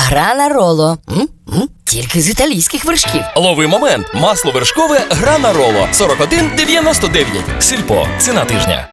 Гранароло. Тільки з італійських вершків. Лови момент. Масло вершкове Гранароло. 41,99. Сільпо. Ціна тижня.